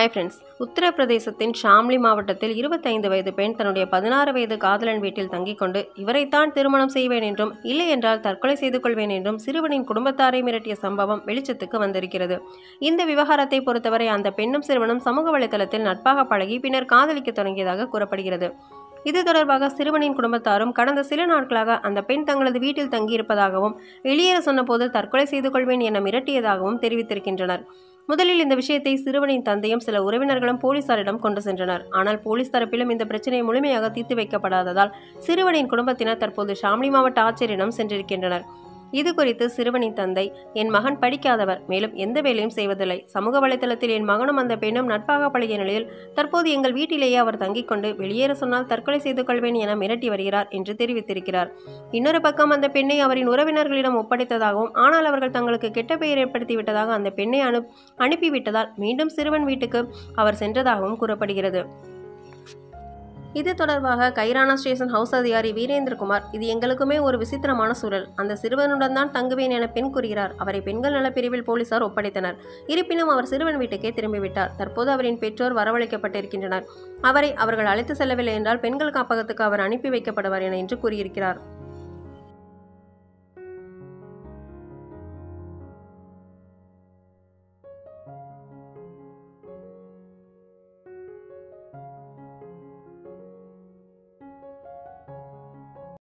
Hi friends, உத்தரப்பிரதேசத்தின் ஷாம்லி மாவட்டத்தில் 25 வயது பெண் தன்னுடைய 16 வயது காதலன் வீட்டில் தங்கிக் கொண்டு இவரைத்தான் திருமணம் செய்வேன் என்றும் இல்லை என்றால் தற்கொலை செய்து கொள்வேன் என்றும் சிறுவனின் குடும்பத்தாரை மிரட்டிய சம்பவம் வெளிச்சத்துக்கு வந்திருக்கிறது. இந்த விவகாரத்தை பொறுத்தவரை அந்த பெண்ணும் சிறுவனும் சமூக வலைதளத்தில் நட்பாக பழகி பின்னர் காதலிக்க தொடங்கியதாக கூறப்படுகிறது. இது தொடர்பாக சிறுவனின் குடும்பத்தாரும் கடந்த சில நாட்களாக அந்த பெண் தங்களது வீட்டில் தங்கியிருப்பதாகவும் வெளியேற சொன்னபோது தற்கொலை செய்து கொள்வேன் என மிரட்டியதாகவும் தெரிவித்திருக்கின்றனர். முதலில் இந்த விஷயத்தை சிறுவனின் தந்தையும் சில உறவினர்களும் போலீசாரிடம் கொண்டு சென்றனர். ஆனால் போலீஸ் தரப்பிலும் இந்த பிரச்சனை முழுமையாக தீர்த்து வைக்கப்படாததால் சிறுவனின் குடும்பத்தினர் தற்போது ஷாம்லி மாவட்ட ஆட்சியரிடம் சென்றிருக்கின்றனர். இது குறித்து சிறுவனின் தந்தை, என் மகன் படிக்காதவர், மேலும் எந்த வேலையும் செய்வதில்லை. சமூக வலைதளத்தில் என் மகனும் அந்த பெண்ணும் நட்பாக பழகிய நிலையில் தற்போது எங்கள் வீட்டிலேயே அவர் தங்கிக் கொண்டு வெளியேற சொன்னால் தற்கொலை செய்து கொள்வேன் என மிரட்டி வருகிறார் என்று தெரிவித்திருக்கிறார். இன்னொரு பக்கம் அந்த பெண்ணை அவரின் உறவினர்களிடம் ஒப்படைத்ததாகவும் ஆனால் அவர்கள் தங்களுக்கு கெட்ட பெயர் ஏற்படுத்திவிட்டதாக அந்த பெண்ணை அனுப்பிவிட்டதால் மீண்டும் சிறுவன் வீட்டுக்கு அவர் சென்றதாகவும் கூறப்படுகிறது. இது தொடர்பாக கைரானா ஸ்டேஷன் ஹவுஸ் அதிகாரி வீரேந்திரகுமார், இது எங்களுக்குமே ஒரு விசித்திரமான சூழல். அந்த சிறுவனுடன் தான் தங்குவேன் என பெண் கூறுகிறார். அவரை பெண்கள் நலப்பிரிவில் போலீசார் ஒப்படைத்தனர். இருப்பினும் அவர் சிறுவன் வீட்டுக்கே திரும்பிவிட்டார். தற்போது அவரின் பெற்றோர் வரவழைக்கப்பட்டிருக்கின்றனர். அவரை அவர்கள் அழைத்து செல்லவில்லை என்றால் பெண்கள் காப்பகத்துக்கு அவர் அனுப்பி வைக்கப்படுவார் என என்று கூறியிருக்கிறார்.